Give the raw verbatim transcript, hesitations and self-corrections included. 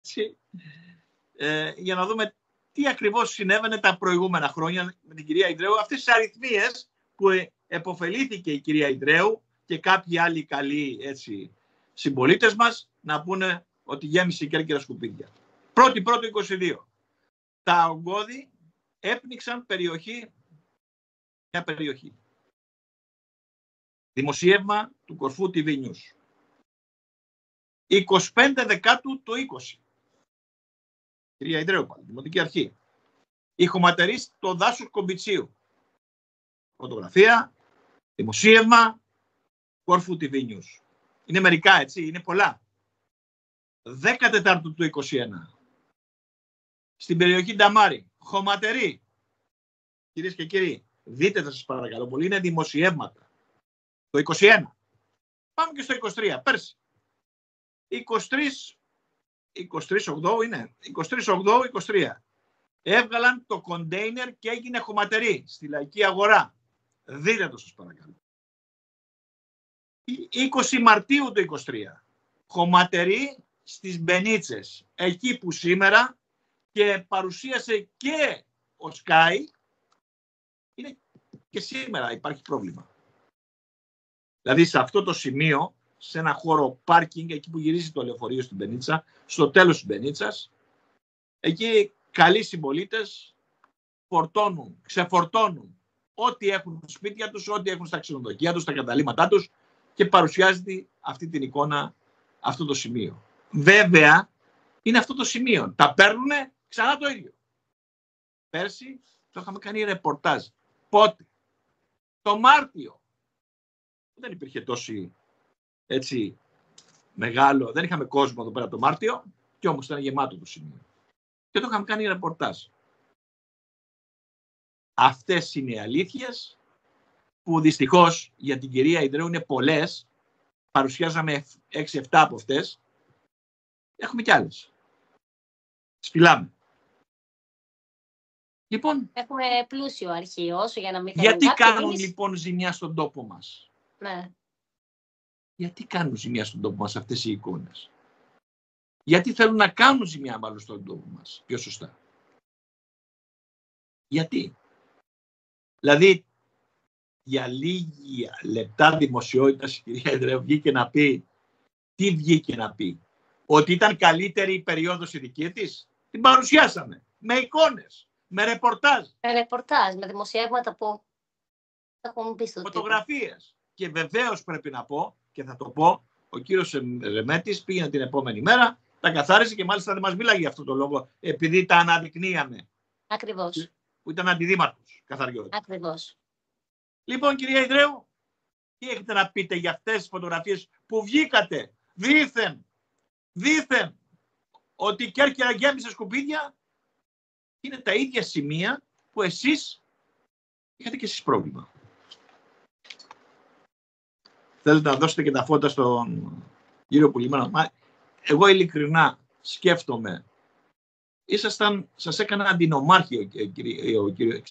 ε, για να δούμε τι ακριβώς συνέβαινε τα προηγούμενα χρόνια με την κυρία Ιδρέου. Αυτές τις αριθμίες που επωφελήθηκε η κυρία Ιδρέου και κάποιοι άλλοι καλοί έτσι, συμπολίτες μας να πούνε ότι γέμισε η Κέρκυρα σκουπίδια. πρώτη πρώτη είκοσι δύο. Τα ογκώδη έπνιξαν περιοχή, μια περιοχή. Δημοσίευμα του Κορφού τι βι News. είκοσι πέντε Δεκάτου το είκοσι. Κυρία Ιδρέου πάλι, Δημοτική Αρχή. Η χωματερή στο δάσος Κομπιτσίου. Φωτογραφία, δημοσίευμα, Κορφού τι βι News. Είναι μερικά έτσι, είναι πολλά. δέκα Τετάρτου του είκοσι ένα. Στην περιοχή Νταμάρη, χωματερή. Κυρίες και κύριοι, δείτε θα σας παρακαλώ πολύ, είναι δημοσιεύματα. Το είκοσι ένα. Πάμε και στο είκοσι τρία, πέρσι. είκοσι τρεις, είκοσι τρεις Οκτώβρη είναι, είκοσι τρεις Οκτώβρη είκοσι τρία. Έβγαλαν το κοντέινερ και έγινε χωματερή στη Λαϊκή Αγορά. Δείτε το σας παρακαλώ. είκοσι Μαρτίου του είκοσι τρία. Χωματερή στις Μπενίτσες. Εκεί που σήμερα και παρουσίασε και ο Sky, είναι και σήμερα υπάρχει πρόβλημα. Δηλαδή σε αυτό το σημείο, σε ένα χώρο πάρκινγκ, εκεί που γυρίζει το λεωφορείο στην Μπενίτσα, στο τέλος της Μπενίτσας, εκεί καλοί συμπολίτες φορτώνουν, ξεφορτώνουν ό,τι έχουν στα σπίτια τους, ό,τι έχουν στα ξενοδοχεία τους, στα καταλήμματά τους και παρουσιάζεται αυτή την εικόνα, αυτό το σημείο. Βέβαια, είναι αυτό το σημείο. Τα παίρνουνε ξανά το ίδιο. Πέρσι το είχαμε κάνει ρεπορτάζ. Πότε? Το Μάρτιο. Δεν υπήρχε τόσο έτσι μεγάλο, δεν είχαμε κόσμο εδώ πέρα το Μάρτιο και όμως ήταν γεμάτο το σημείο. Και το είχαμε κάνει ρεπορτάζ. Αυτές είναι οι αλήθειες που δυστυχώς για την κυρία Ιδρέου είναι πολλές. Παρουσιάζαμε έξι εφτά από αυτές. Έχουμε κι άλλες. Τις φυλάμε. Λοιπόν, έχουμε πλούσιο αρχείο, για να μην γιατί κάνουν εμείς... λοιπόν ζημιά στον τόπο μας? Ναι. Γιατί κάνουν ζημιά στον τόπο μας αυτές οι εικόνες? Γιατί θέλουν να κάνουν ζημιά μάλλον στον τόπο μας, πιο σωστά? Γιατί? Δηλαδή, για λίγα λεπτά δημοσιότητας η κυρία Ιδρέου βγήκε να πει, τι βγήκε να πει? Ότι ήταν καλύτερη η περίοδος η δική της? Την παρουσιάσαμε με εικόνες, με ρεπορτάζ. Με ρεπορτάζ, με δημοσιεύματα που έχουν πει στο φωτογραφίες. Και βεβαίως πρέπει να πω, και θα το πω, ο κύριος Ρεμέτης πήγαινε την επόμενη μέρα, τα καθάρισε και μάλιστα δεν μας μίλαγε για αυτό το λόγο, επειδή τα αναδεικνύαμε. Ακριβώς. Που ήταν αντιδήμαρχος καθαριότητα. Ακριβώς. Λοιπόν, κυρία Ιδρέου, τι έχετε να πείτε για αυτές τις φωτογραφίες που βγήκατε δήθεν, δήθεν ότι η Κέρκυρα γέμισε σκουπίδια? Είναι τα ίδια σημεία που εσείς είχατε και εσείς πρόβλημα. Θέλετε να δώσετε και τα φώτα στον κύριο Πουλημάνα? Εγώ ειλικρινά σκέφτομαι, ήσασταν, σας έκανα αντινομάρχη ο, ο, ο, ο,